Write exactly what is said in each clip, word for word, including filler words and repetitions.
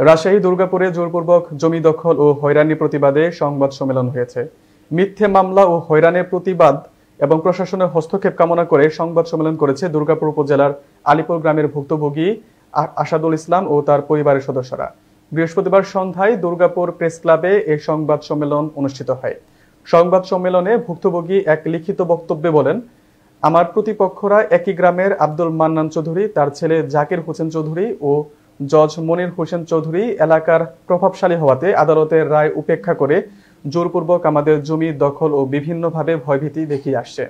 রাজশাহী দুর্গাপুরে জোরপূর্বক জমি দখল ও হয়রানি প্রতিবাদে সংবাদ সম্মেলন হয়েছে। মিথ্যে মামলা ও হয়রানির প্রতিবাদ এবং প্রশাসনের হস্তক্ষেপ কামনা করে সংবাদ সম্মেলন করেছে দুর্গাপুর উপজেলার আলীপুর গ্রামের ভুক্তভোগী আসাদুল ইসলাম ও তার পরিবারের সদস্যরা। বৃহস্পতিবার সন্ধ্যায় দুর্গাপুর প্রেস ক্লাবে এই সংবাদ সম্মেলন অনুষ্ঠিত হয়। সংবাদ সম্মেলনে ভুক্তভোগী এক লিখিত বক্তব্যে বলেন, আমার প্রতিপক্ষরা একই গ্রামের আব্দুল মান্নান চৌধুরী, তার ছেলে জাকির হোসেন চৌধুরী ও জজ মনির হোসেন চৌধুরী এলাকার প্রভাবশালী হওয়াতে আদালতের রায় উপেক্ষা করে জোরপূর্বক আমাদের জমি দখল ও বিভিন্নভাবে ভয়ভীতি দেখিয়ে আসছে।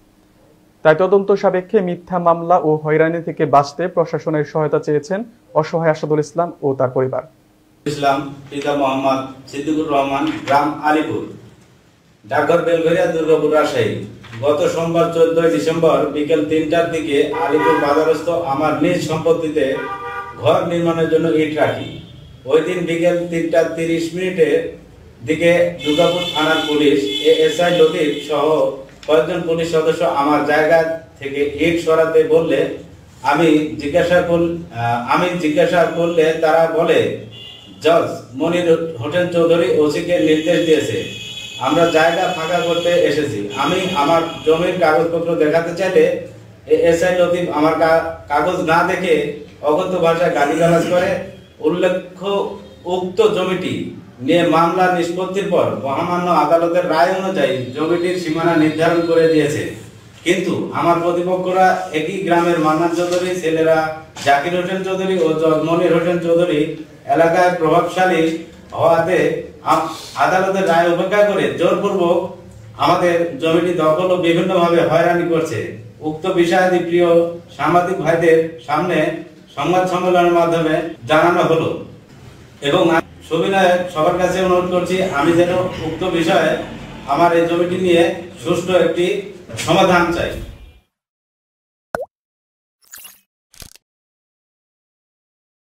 তাই তদন্ত সাপেক্ষে মিথ্যা মামলা ও হয়রানি থেকে বাঁচতে প্রশাসনের সহায়তা চেয়েছেন অসহায় আসাদুল ইসলাম ও তার পরিবার। ইসলাম পিতা মোহাম্মদ সিদ্দিকুর রহমান, গ্রাম আলীপুর, ডাকঘর বেলঘরিয়া, দুর্গাপুর, রাজশাহী। গত সোমবার চোদ্দই ডিসেম্বর বিকেল তিনটার দিকে আলীপুর বাজারস্থ আমার নিজ সম্পত্তিতে ঘর নির্মাণের জন্য ইট রাখি। ওই দিন বিকেল তিনটা তিরিশ মিনিটের দিকে দুর্গাপুর থানার পুলিশ এএসআই লতিফ সহ কয়েকজন পুলিশ সদস্য আমার জায়গা থেকে ইট সরাতে বললে আমি জিজ্ঞাসা আমি জিজ্ঞাসা করলে তারা বলে জজ মনির হোসেন চৌধুরী ওসিকে নির্দেশ দিয়েছে, আমরা জায়গা ফাঁকা করতে এসেছি। আমি আমার জমির কাগজপত্র দেখাতে চাইলে এএসআই লতিফ আমার কাগজ না দেখে অগত্য ভাষায় গালিগালাজ করে। উল্লেখ্য, উক্ত জমিটি নিয়ে মামলা নিষ্পত্তির পর মহামান্য আদালতের রায় অনুযায়ী জমিটির সীমানা নির্ধারণ করে দিয়েছে। কিন্তু আমার প্রতিপক্ষরা একই গ্রামের মান্নান চৌধুরী ছেলেরা জাকির হোসেন চৌধুরী ও মনির হোসেন চৌধুরী এলাকায় প্রভাবশালী হওয়াতে আদালতের রায় উপেক্ষা করে জোরপূর্বক আমাদের জমিটি দখল ও বিভিন্নভাবে হয়রানি করছে। উক্ত বিষয়াদি প্রিয় সাংবাদিক ভাইদের সামনে সংবাদ সম্মেলনের মাধ্যমে জানানো হলো এবং সবিনয়ে সবার কাছে অনুরোধ করছি আমি যেন উক্ত বিষয়ে আমার এই জমিটি নিয়ে সুষ্ঠু একটি সমাধান চাই।